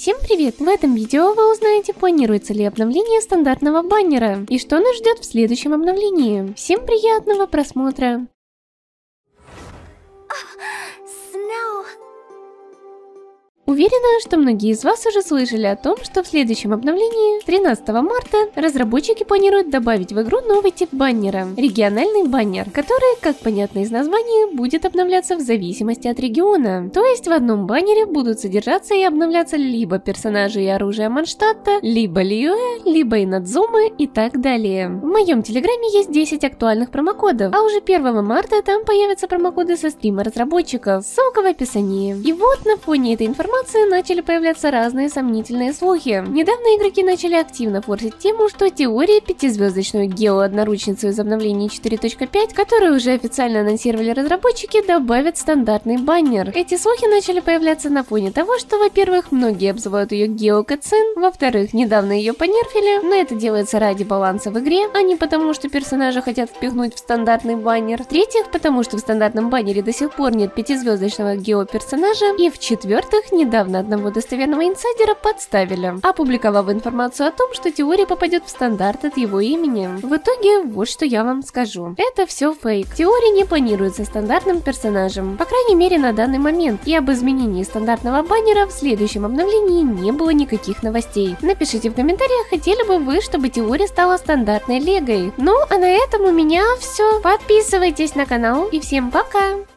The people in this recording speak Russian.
Всем привет! В этом видео вы узнаете, планируется ли обновление стандартного баннера и что нас ждет в следующем обновлении. Всем приятного просмотра! Уверена, что многие из вас уже слышали о том, что в следующем обновлении, 13 марта, разработчики планируют добавить в игру новый тип баннера – региональный баннер, который, как понятно из названия, будет обновляться в зависимости от региона. То есть в одном баннере будут содержаться и обновляться либо персонажи и оружие Манштадта, либо Лиюэ, либо Инадзумы и так далее. В моем телеграме есть 10 актуальных промокодов, а уже 1 марта там появятся промокоды со стрима разработчиков, ссылка в описании. И вот на фоне этой информации начали появляться разные сомнительные слухи. Недавно игроки начали активно форсить тему, что теория 5-звездочную гео-одноручницу из обновления 4.5, которую уже официально анонсировали разработчики, добавят стандартный баннер. Эти слухи начали появляться на фоне того, что, во-первых, многие обзывают ее гео-катсцен, во-вторых, недавно ее понерфили, но это делается ради баланса в игре, а не потому, что персонажи хотят впихнуть в стандартный баннер, в-третьих, потому что в стандартном баннере до сих пор нет 5-звездочного гео-персонажа, и в-четвертых, недавно одного достоверного инсайдера подставили, опубликовав информацию о том, что теория попадет в стандарт от его имени. В итоге, вот что я вам скажу. Это все фейк. Теория не планируется стандартным персонажем, по крайней мере на данный момент, и об изменении стандартного баннера в следующем обновлении не было никаких новостей. Напишите в комментариях, хотели бы вы, чтобы теория стала стандартной легой. Ну, а на этом у меня все. Подписывайтесь на канал и всем пока!